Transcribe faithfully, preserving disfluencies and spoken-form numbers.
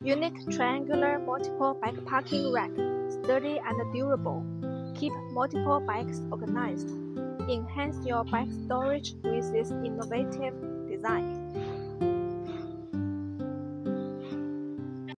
Unique triangular multiple bike parking rack, sturdy and durable. Keep multiple bikes organized. Enhance your bike storage with this innovative design.